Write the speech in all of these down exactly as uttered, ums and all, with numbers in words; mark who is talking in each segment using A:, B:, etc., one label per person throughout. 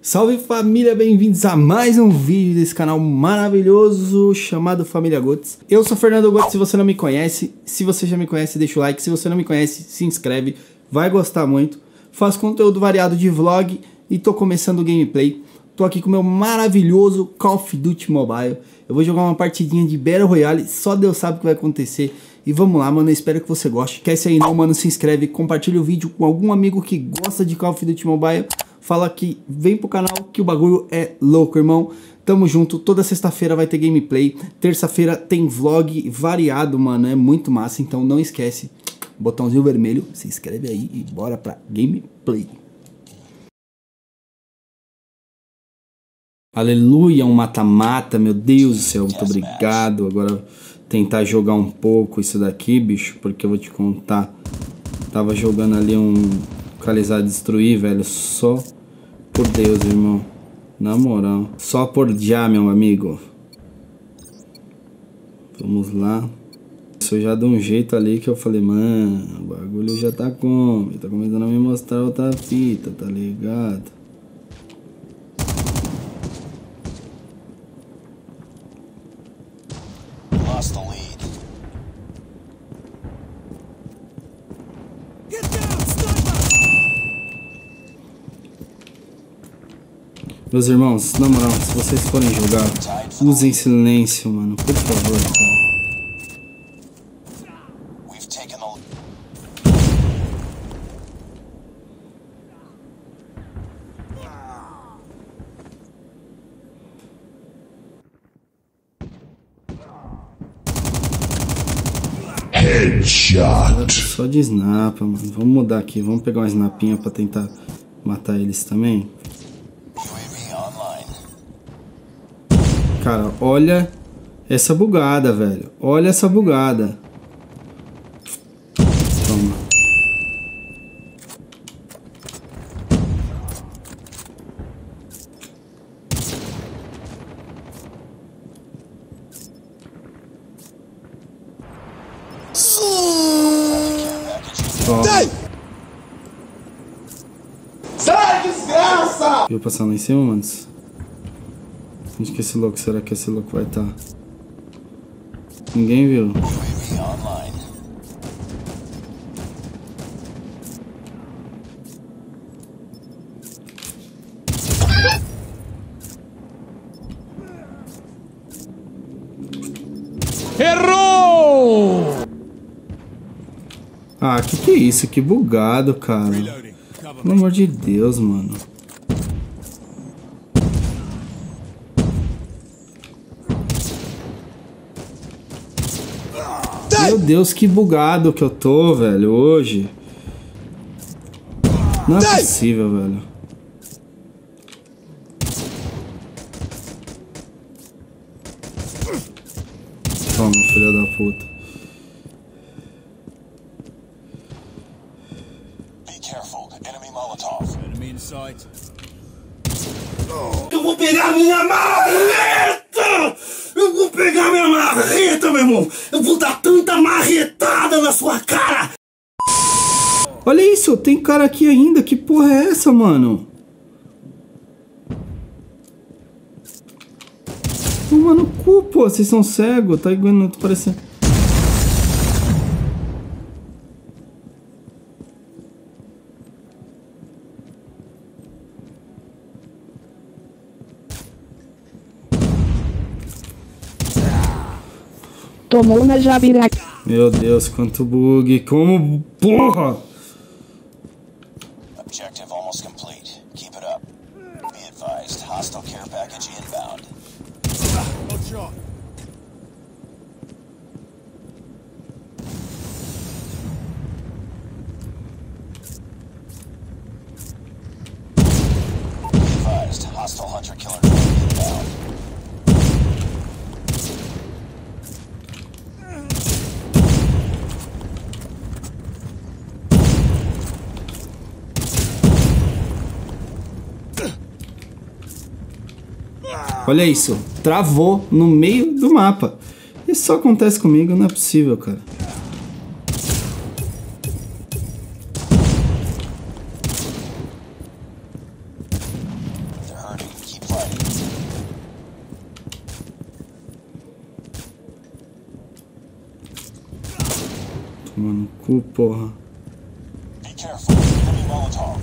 A: Salve família, bem-vindos a mais um vídeo desse canal maravilhoso chamado Família Gotes. Eu sou Fernando Gotes, se você não me conhece, se você já me conhece, deixa o like, se você não me conhece, se inscreve, vai gostar muito. Faço conteúdo variado de vlog e tô começando o gameplay. Tô aqui com o meu maravilhoso Call of Duty Mobile. Eu vou jogar uma partidinha de Battle Royale, só Deus sabe o que vai acontecer. E vamos lá, mano, eu espero que você goste. Quer ser aí não, mano, se inscreve, compartilha o vídeo com algum amigo que gosta de Call of Duty Mobile. Fala que vem pro canal que o bagulho é louco, irmão. Tamo junto, toda sexta-feira vai ter gameplay. Terça-feira tem vlog variado, mano, é muito massa. Então não esquece, botãozinho vermelho, se inscreve aí e bora pra gameplay. Aleluia, um mata-mata, meu Deus do céu, muito obrigado. Agora tentar jogar um pouco isso daqui, bicho, porque eu vou te contar. Tava jogando ali um localizar destruir, velho, só por Deus, irmão. Na moral, só por já, meu amigo. Vamos lá. Isso já deu um jeito ali que eu falei, mano, o bagulho já tá como? Tá começando a me mostrar outra fita, tá ligado?
B: Lost the lead. Get down, sniper!
A: Meus irmãos, na moral, se vocês forem jogar, usem silêncio, mano, por favor, cara.
B: We've taken the
C: Headshot.
A: Só de snap, mano. Vamos mudar aqui, vamos pegar uma snapinha pra tentar matar eles também.
B: U A V online.
A: Cara, olha essa bugada, velho. Olha essa bugada. Toma. Toma.
C: Sai, desgraça!
A: Viu passando lá em cima, manos? Onde que esse louco? Será que esse louco vai estar? Tá? Ninguém viu.
B: U A V online.
C: Errou!
A: Ah, que que é isso? Que bugado, cara. Pelo amor de Deus, mano. Meu Deus, que bugado que eu tô, velho, hoje. Não é possível, velho. Toma, filha da puta.
B: Be careful. Enemy Molotov.
C: Enemy in sight.
D: Eu vou pegar minha marreta! Eu vou pegar minha marreta, meu irmão! Eu vou dar tanta marretada na sua cara!
A: Olha isso, tem cara aqui ainda. Que porra é essa, mano? Toma no cu, pô. Vocês são cegos. Tá igual, não tô parecendo.
E: Tomou na jabiraca.
A: Meu Deus, quanto bug. Como, porra.
B: Objective almost complete. Keep it up. Be advised. Hostile care package inbound.
C: Good shot.
B: Be advised. Hostile hunter killer drone inbound.
A: Olha isso. Travou no meio do mapa. Isso só acontece comigo, não é possível, cara.
B: They're
A: Toma no cu, porra.
B: Be careful. Enemy Molotov.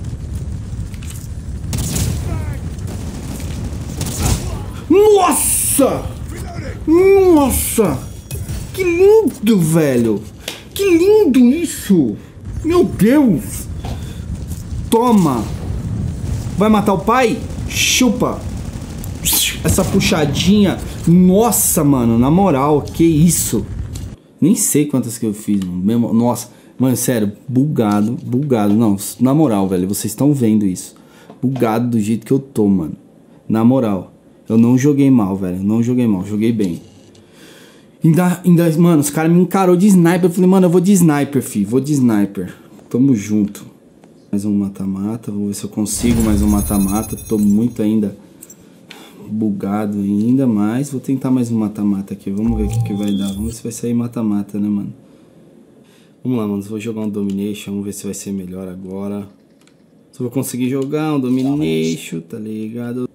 A: Nossa! Nossa! Que lindo, velho! Que lindo isso! Meu Deus! Toma! Vai matar o pai? Chupa! Essa puxadinha. Nossa, mano, na moral, que isso? Nem sei quantas que eu fiz, mano. Nossa, mano, sério, bugado, bugado. Não, na moral, velho, vocês estão vendo isso. Bugado do jeito que eu tô, mano. Na moral, eu não joguei mal, velho. Não joguei mal, joguei bem. Ainda, ainda mano, os caras me encarou de sniper. Eu falei, mano, eu vou de sniper, fi. Vou de sniper. Tamo junto. Mais um mata-mata. Vou ver se eu consigo mais um mata-mata. Tô muito ainda bugado ainda mais. Vou tentar mais um mata-mata aqui. Vamos ver o que, que vai dar. Vamos ver se vai sair mata-mata, né, mano? Vamos lá, mano. Vou jogar um Domination. Vamos ver se vai ser melhor agora. Se eu vou conseguir jogar um Domination, tá ligado?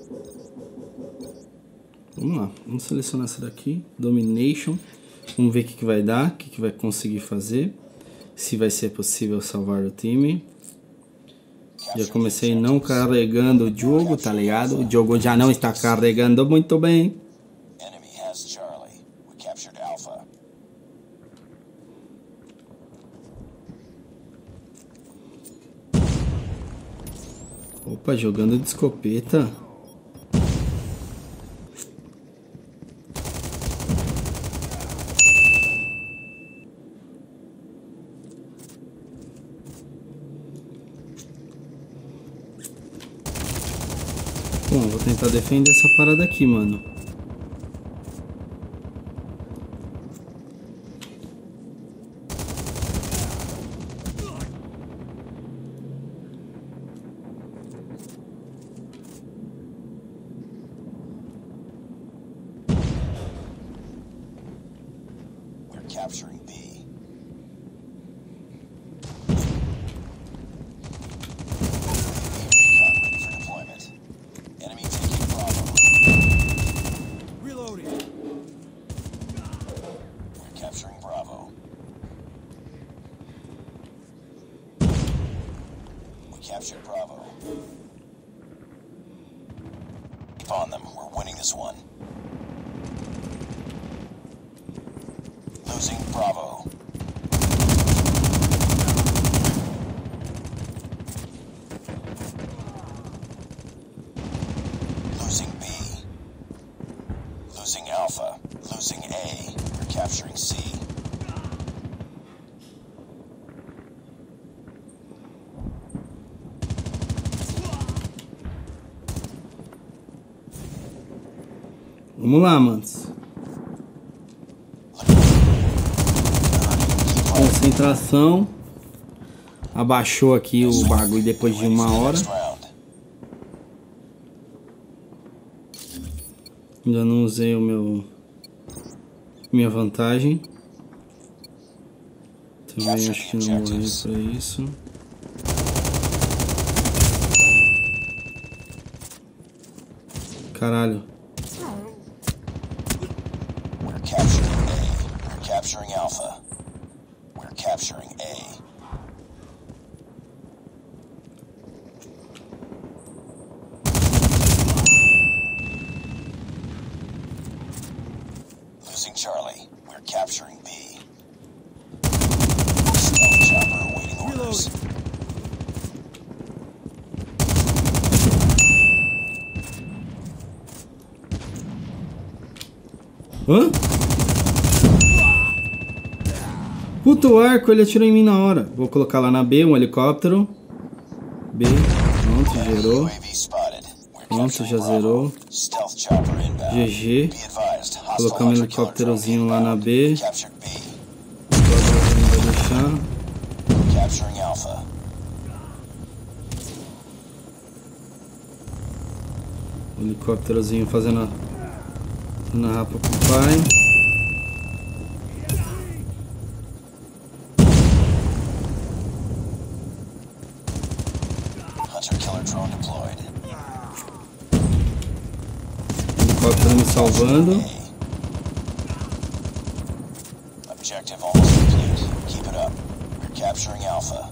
A: Vamos lá. Vamos selecionar essa daqui. Domination. Vamos ver o que, que vai dar. O que, que vai conseguir fazer. Se vai ser possível salvar o time. Já comecei não carregando o jogo, tá ligado? O jogo já não está carregando muito bem.
B: Enemy has Charlie. We captured Alpha.
A: Opa, jogando de escopeta. Bom, vou tentar defender essa parada aqui, mano.
B: We're capturing B. Capturing Bravo. We captured Bravo. Keep on them. We're winning this one. Losing Bravo. Losing B. Losing Alpha. Losing A. We're capturing C.
A: Vamos lá, manos. Concentração. Abaixou aqui o bagulho depois de uma hora. Ainda não usei o meu minha vantagem. Também acho que não morri pra isso. Caralho.
B: We're capturing A. We're capturing Alpha. We're capturing A. Losing Charlie. We're capturing B. Stealth chopper awaiting orders.
A: Hã? Puta, o arco, ele atirou em mim na hora. Vou colocar lá na B, um helicóptero. B, pronto, gerou. Pronto, já zerou. G G. Colocamos um helicópterozinho lá na B. Vai deixar. O helicópterozinho fazendo a, fazendo a rapa pro pai. Helicóptero me salvando.
B: Objective almost complete. Keep it up. We're capturing Alpha.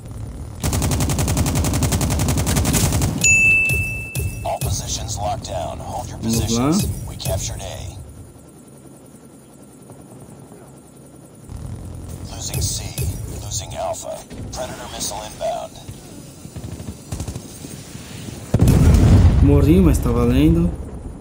B: All positions locked down. Hold your
A: Vamos
B: positions.
A: lá.
B: We captured A. Losing C. Losing Alpha. Predator missile inbound.
A: Morri, mas tá valendo.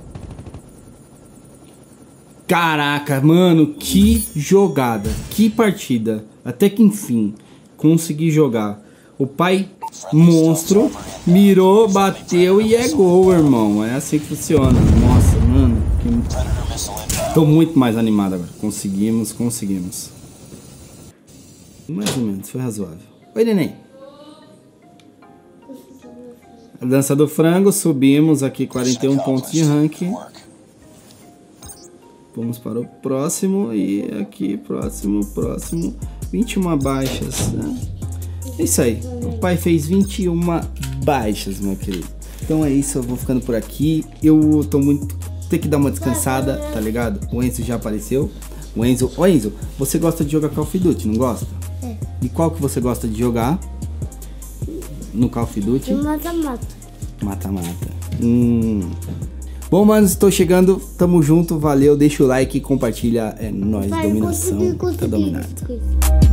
A: Caraca, mano, que jogada, que partida. Até que enfim, consegui jogar. O pai monstro mirou, bateu e é gol, irmão. É assim que funciona. Nossa, mano, que... tô muito mais animado agora. Conseguimos, conseguimos. Mais ou menos, foi razoável. Oi, neném. A dança do frango, subimos aqui quarenta e um pontos de ranking. Vamos para o próximo e aqui, próximo, próximo, vinte e uma baixas, né? É isso aí, o pai fez vinte e uma baixas, meu querido. Então é isso, eu vou ficando por aqui. Eu tô muito... Tem que dar uma descansada, tá ligado? O Enzo já apareceu. O Enzo... Ô Enzo, você gosta de jogar Call of Duty, não gosta? É. E qual que você gosta de jogar? No Call of Duty?
F: Mata-mata.
A: Mata-mata. Hum... Bom, manos, estou chegando, tamo junto, valeu, deixa o like e compartilha, é nóis,
F: Vai,
A: dominação,
F: consegui, consegui,
A: tá dominado.
F: consegui.